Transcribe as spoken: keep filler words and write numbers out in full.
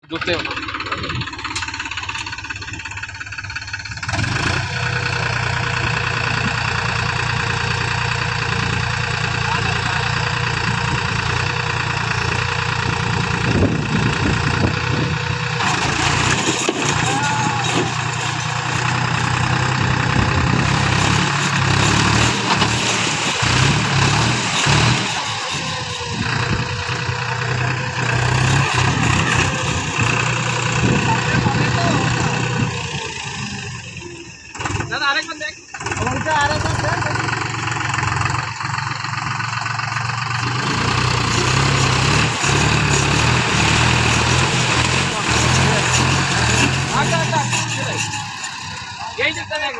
জুতে দাদা আরেকবার দেখ ওইটা আরেকবার দেখ আচ্ছা আচ্ছা এই যেটা দেখ